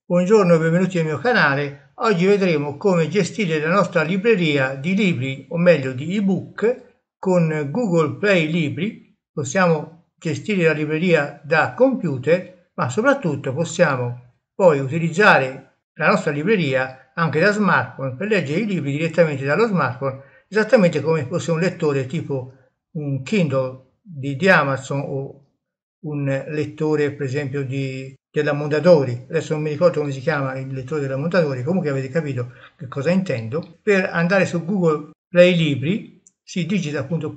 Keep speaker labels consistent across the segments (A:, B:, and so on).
A: Buongiorno e benvenuti nel mio canale. Oggi vedremo come gestire la nostra libreria di libri, o meglio di ebook, con Google Play Libri. Possiamo gestire la libreria da computer, ma soprattutto possiamo poi utilizzare la nostra libreria anche da smartphone per leggere i libri direttamente dallo smartphone, esattamente come fosse un lettore tipo un Kindle di Amazon o un lettore per esempio della Mondadori. Adesso non mi ricordo come si chiama il lettore della Mondadori, comunque avete capito che cosa intendo. Per andare su Google Play Libri si digita appunto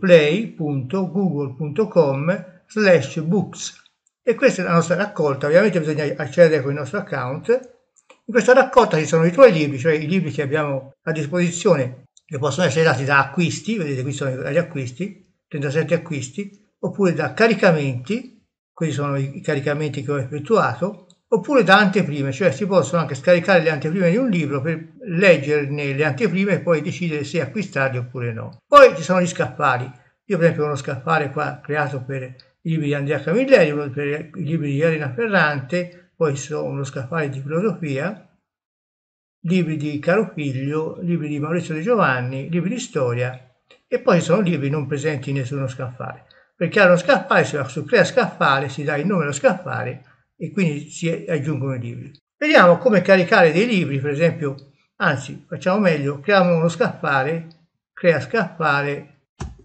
A: play.google.com/books e questa è la nostra raccolta. Ovviamente bisogna accedere con il nostro account. In questa raccolta ci sono i tuoi libri, cioè i libri che abbiamo a disposizione, che possono essere dati da acquisti, vedete qui sono gli acquisti, 37 acquisti, oppure da caricamenti, questi sono i caricamenti che ho effettuato, oppure da anteprime, cioè si possono anche scaricare le anteprime di un libro per leggerne le anteprime e poi decidere se acquistarli oppure no. Poi ci sono gli scaffali. Io per esempio ho uno scaffale qua creato per i libri di Andrea Camilleri, uno per i libri di Elena Ferrante, poi ci sono uno scaffale di filosofia, libri di Caro Figlio, libri di Maurizio De Giovanni, libri di storia e poi ci sono libri non presenti in nessuno scaffale. Per creare uno scaffale si va su Crea scaffale, si dà il nome dello scaffale e quindi si aggiungono i libri. Vediamo come caricare dei libri, per esempio, anzi facciamo meglio, creiamo uno scaffale, Crea scaffale,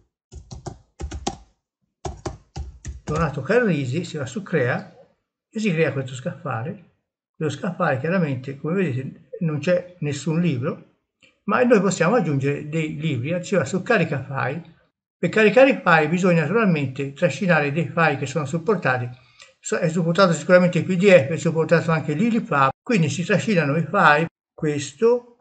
A: Donato Carrisi, si va su Crea e si crea questo scaffale. Lo scaffale chiaramente, come vedete, non c'è nessun libro, ma noi possiamo aggiungere dei libri, si va su Carica File. Per caricare i file bisogna naturalmente trascinare dei file che sono supportati. È supportato sicuramente il PDF, è supportato anche l'ILIPAP, quindi si trascinano i file, questo.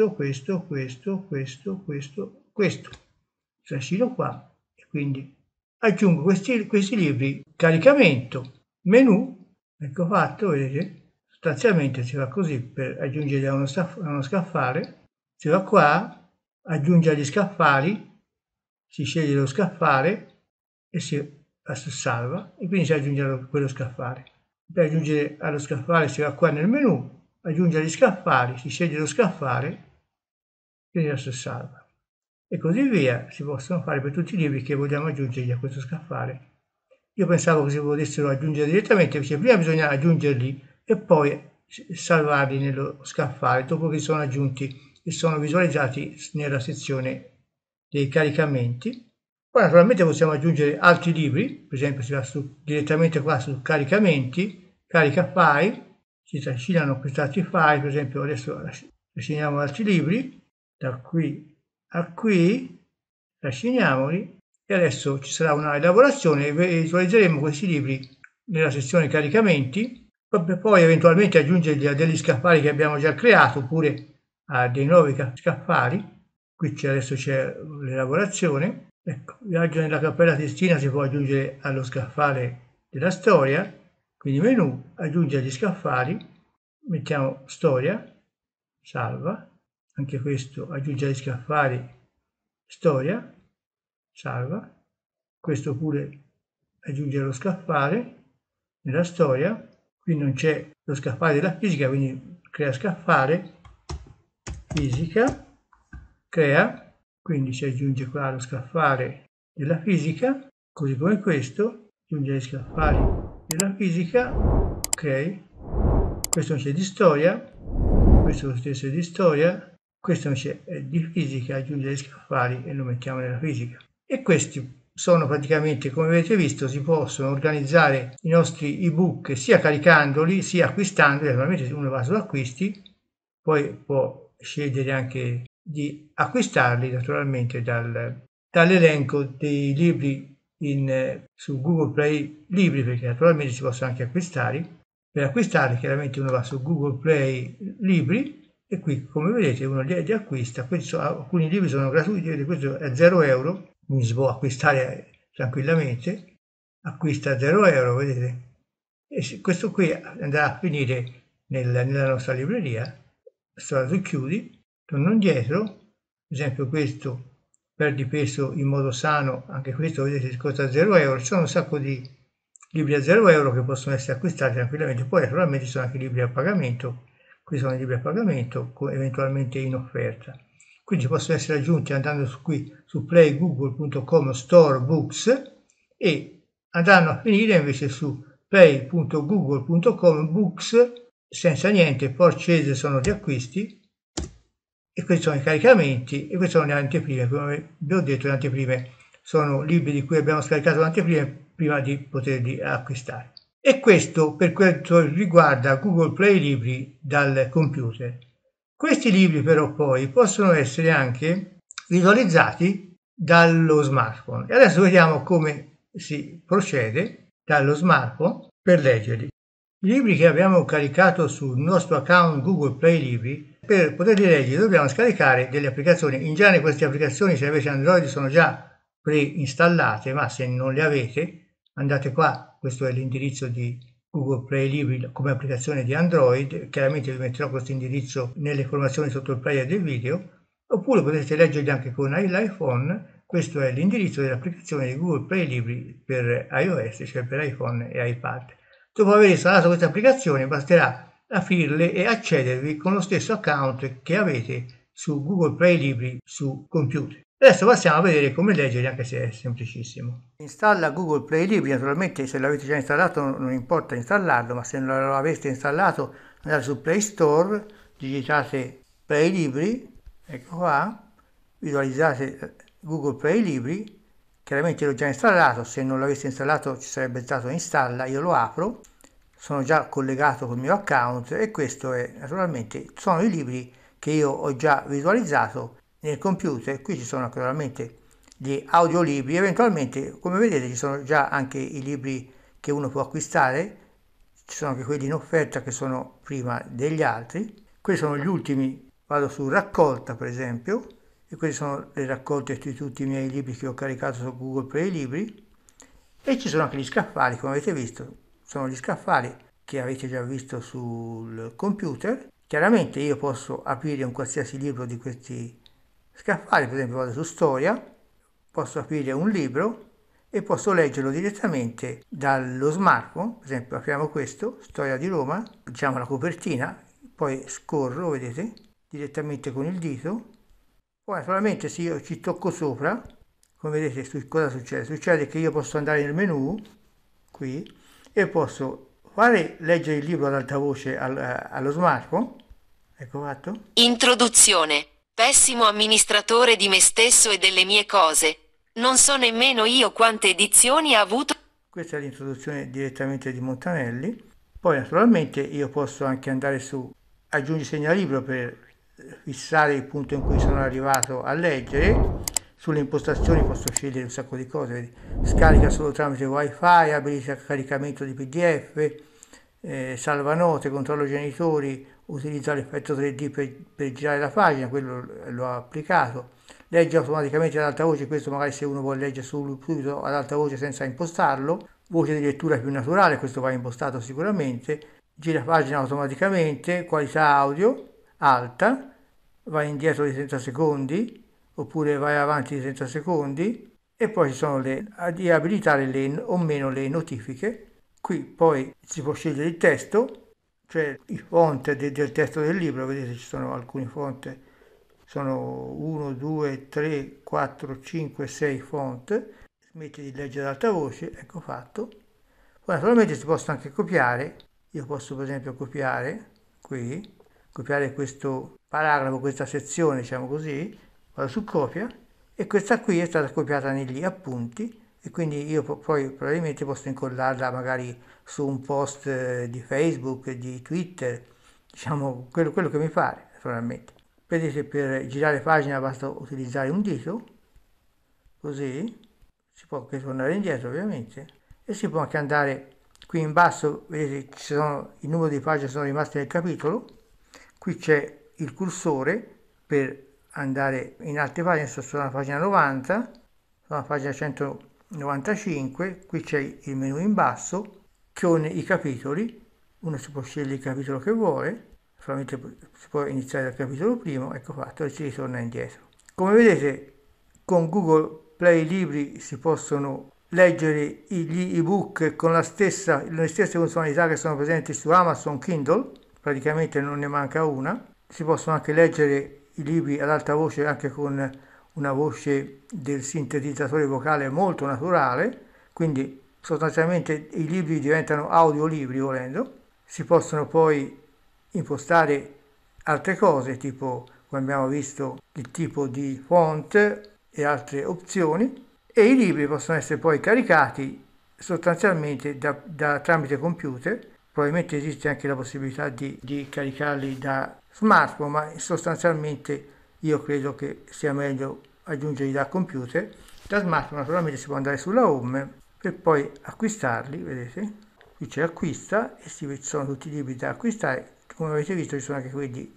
A: Trascino qua e quindi aggiungo questi libri, caricamento, menu, ecco fatto, vedete? Sostanzialmente si fa così per aggiungere a uno scaffale, si va qua, aggiunge agli scaffali, si sceglie lo scaffale e si va su salva e quindi si aggiunge quello scaffale. Per aggiungere allo scaffale si va qua nel menu, aggiunge agli scaffali, si sceglie lo scaffale e si va su salva. E così via, si possono fare per tutti i libri che vogliamo aggiungergli a questo scaffale. Io pensavo che si potessero aggiungere direttamente, perché prima bisogna aggiungerli e poi salvarli nello scaffale dopo che sono aggiunti e sono visualizzati nella sezione dei caricamenti. Poi naturalmente possiamo aggiungere altri libri, per esempio si va direttamente qua su caricamenti, carica file, si trascinano questi altri file, per esempio adesso trasciniamo altri libri, da qui a qui, trasciniamoli e adesso ci sarà una elaborazione e visualizzeremo questi libri nella sezione caricamenti, per poi eventualmente aggiungerli a degli scaffali che abbiamo già creato oppure a dei nuovi scaffali. Qui adesso c'è l'elaborazione. Ecco, Viaggio nella Cappella Sistina si può aggiungere allo scaffale della storia, quindi menu, aggiunge agli scaffali, mettiamo storia, salva, anche questo aggiunge agli scaffali, storia, salva, questo pure aggiunge lo scaffale nella storia, qui non c'è lo scaffale della fisica, quindi crea scaffale, fisica, crea, quindi si aggiunge qua lo scaffale della fisica, così come questo, aggiunge gli scaffali della fisica, ok, questo non c'è di storia, questo lo stesso è di storia, questo non c'è di fisica, aggiunge gli scaffali e lo mettiamo nella fisica. E questi sono praticamente, come avete visto, si possono organizzare i nostri ebook sia caricandoli sia acquistandoli, naturalmente uno va su acquisti, poi può scegliere anche di acquistarli naturalmente dall'elenco dei libri su Google Play Libri, perché naturalmente si possono anche acquistare. Per acquistarli chiaramente uno va su Google Play Libri e qui come vedete uno li acquista. Alcuni libri sono gratuiti, questo è 0 euro, quindi si può acquistare tranquillamente, acquista a 0 euro, vedete, e questo qui andrà a finire nella nostra libreria. Su chiudi, torno indietro, per esempio questo perdi peso in modo sano, anche questo vedete costa 0 euro, ci sono un sacco di libri a 0 euro che possono essere acquistati tranquillamente, poi naturalmente ci sono anche libri a pagamento qui sono i libri a pagamento, eventualmente in offerta. Quindi possono essere aggiunti andando qui su playgoogle.com store books e andranno a finire invece su play.google.com books senza niente, purchase sono gli acquisti e questi sono i caricamenti e queste sono le anteprime. Come vi ho detto, le anteprime sono libri di cui abbiamo scaricato le anteprime prima di poterli acquistare. E questo per quanto riguarda Google Play Libri dal computer. Questi libri però poi possono essere anche visualizzati dallo smartphone. E adesso vediamo come si procede dallo smartphone per leggerli. I libri che abbiamo caricato sul nostro account Google Play Libri, per poterli leggere dobbiamo scaricare delle applicazioni. In genere queste applicazioni, se avete Android, sono già preinstallate, ma se non le avete andate qua, questo è l'indirizzo di Google Play Libri come applicazione di Android, chiaramente vi metterò questo indirizzo nelle informazioni sotto il player del video, oppure potete leggerli anche con l'iPhone. Questo è l'indirizzo dell'applicazione di Google Play Libri per iOS, cioè per iPhone e iPad. Dopo aver installato queste applicazioni basterà aprirle e accedervi con lo stesso account che avete su Google Play Libri su computer. Adesso passiamo a vedere come leggerli, anche se è semplicissimo. Installa Google Play Libri, naturalmente se l'avete già installato non importa installarlo, ma se non lo aveste installato andate su Play Store, digitate Play Libri, ecco qua, visualizzate Google Play Libri, chiaramente l'ho già installato, se non l'aveste installato ci sarebbe stato installa, io lo apro, sono già collegato col mio account e questo è naturalmente sono i libri che io ho già visualizzato nel computer. Qui ci sono naturalmente gli audiolibri, eventualmente come vedete ci sono già anche i libri che uno può acquistare, ci sono anche quelli in offerta che sono prima degli altri. Questi sono gli ultimi, vado su raccolta per esempio, e queste sono le raccolte di tutti i miei libri che ho caricato su Google Play Libri, e ci sono anche gli scaffali, come avete visto, sono gli scaffali che avete già visto sul computer. Chiaramente io posso aprire un qualsiasi libro di questi scaffali, per esempio vado su storia, posso aprire un libro e posso leggerlo direttamente dallo smartphone. Per esempio apriamo questo, Storia di Roma, diciamo la copertina, poi scorro, vedete, direttamente con il dito. Poi naturalmente se io ci tocco sopra, come vedete cosa succede? Succede che io posso andare nel menu, qui, e posso fare leggere il libro ad alta voce allo smartphone. Ecco fatto.
B: Introduzione. Pessimo amministratore di me stesso e delle mie cose. Non so nemmeno io quante edizioni ha avuto.
A: Questa è l'introduzione direttamente di Montanelli. Poi naturalmente io posso anche andare su aggiungi segnalibro per fissare il punto in cui sono arrivato a leggere. Sulle impostazioni posso scegliere un sacco di cose, vedi? Scarica solo tramite wifi, abilita il caricamento di PDF, salva note, controllo genitori, utilizza l'effetto 3D per girare la pagina, quello l'ho applicato. Legge automaticamente ad alta voce, questo magari se uno vuole leggere subito ad alta voce senza impostarlo. Voce di lettura più naturale, questo va impostato sicuramente. Gira pagina automaticamente, qualità audio alta, vai indietro di 30 secondi oppure vai avanti di 30 secondi, e poi ci sono di abilitare o meno le notifiche. Qui poi si può scegliere il testo, cioè i font del testo del libro. Vedete ci sono alcuni font, sono 1, 2, 3, 4, 5, 6 font. Smetti di leggere ad alta voce, ecco fatto. Poi naturalmente si possono anche copiare. Io posso per esempio copiare qui, copiare questo paragrafo, questa sezione, diciamo così, vado su copia e questa qui è stata copiata negli appunti, e quindi io poi probabilmente posso incollarla magari su un post di Facebook, di Twitter, diciamo quello che mi pare naturalmente. Vedete, per girare pagina basta utilizzare un dito, così, si può anche tornare indietro ovviamente, e si può anche andare qui in basso, vedete ci sono il numero di pagine sono rimaste nel capitolo, qui c'è il cursore per andare in altre pagine. Sono alla pagina 90, sono alla pagina 195, qui c'è il menu in basso con i capitoli, uno si può scegliere il capitolo che vuole, solamente si può iniziare dal capitolo primo, ecco fatto, e si ritorna indietro. Come vedete con Google Play Libri si possono leggere gli ebook con le stesse funzionalità che sono presenti su Amazon Kindle, praticamente non ne manca una. Si possono anche leggere i libri ad alta voce anche con una voce del sintetizzatore vocale molto naturale, quindi sostanzialmente i libri diventano audiolibri volendo. Si possono poi impostare altre cose, tipo come abbiamo visto il tipo di font e altre opzioni, e i libri possono essere poi caricati sostanzialmente tramite computer. Probabilmente esiste anche la possibilità di caricarli da smartphone, ma sostanzialmente io credo che sia meglio aggiungerli da computer. Da smartphone naturalmente si può andare sulla home per poi acquistarli, vedete? Qui c'è acquista e ci sono tutti i libri da acquistare. Come avete visto ci sono anche quelli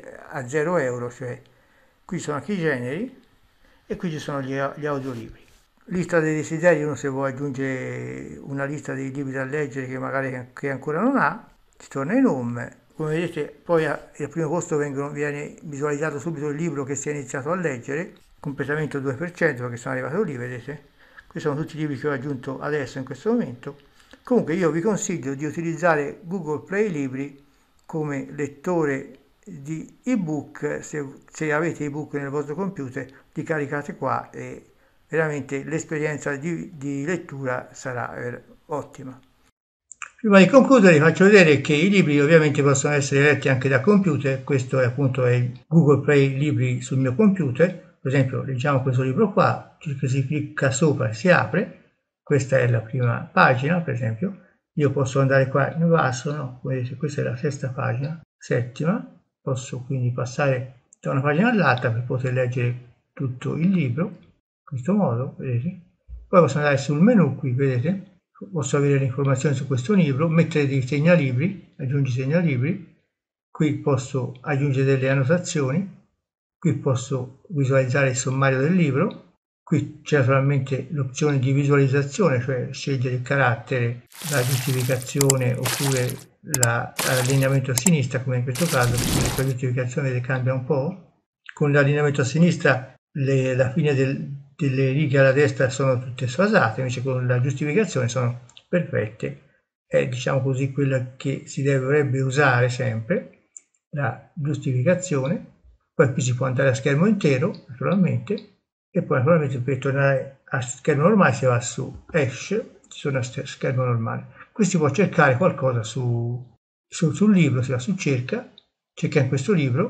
A: a 0 euro, cioè qui sono anche i generi e qui ci sono gli audiolibri. Lista dei desideri, uno se vuole aggiungere una lista dei libri da leggere che magari che ancora non ha, si torna in home. Come vedete poi al primo posto viene visualizzato subito il libro che si è iniziato a leggere, completamento 2% perché sono arrivato lì, vedete? Questi sono tutti i libri che ho aggiunto adesso in questo momento. Comunque io vi consiglio di utilizzare Google Play Libri come lettore di ebook. Se avete ebook nel vostro computer li caricate qua e veramente l'esperienza di lettura sarà ottima. Prima di concludere vi faccio vedere che i libri ovviamente possono essere letti anche da computer. Questo è appunto il Google Play Libri sul mio computer. Per esempio leggiamo questo libro qua, si clicca sopra e si apre. Questa è la prima pagina, per esempio. Io posso andare qua in basso, no? Vedete, questa è la sesta pagina, settima. Posso quindi passare da una pagina all'altra per poter leggere tutto il libro, in questo modo, vedete. Poi posso andare sul menu qui, vedete. Posso avere le informazioni su questo libro, mettere dei segnalibri, aggiungi segnalibri. Qui posso aggiungere delle annotazioni. Qui posso visualizzare il sommario del libro. Qui c'è naturalmente l'opzione di visualizzazione, cioè scegliere il carattere, la giustificazione oppure l'allineamento a sinistra, come in questo caso. La giustificazione cambia un po'. Con l'allineamento a sinistra la fine delle righe alla destra sono tutte sfasate, invece con la giustificazione sono perfette. È diciamo così quella che si dovrebbe usare sempre, la giustificazione. Poi qui si può andare a schermo intero, naturalmente, e poi naturalmente per tornare a schermo normale si va su Hash, si torna a schermo normale. Qui si può cercare qualcosa sul libro, si va su cerca in questo libro,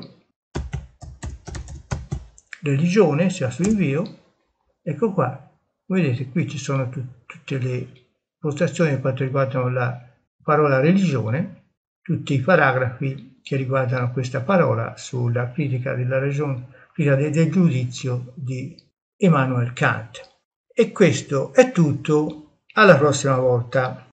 A: religione, si va su invio, ecco qua, vedete qui ci sono tutte le postazioni per quanto riguardano la parola religione, tutti i paragrafi che riguardano questa parola sulla critica della ragione, del giudizio di Immanuel Kant. E questo è tutto, alla prossima volta.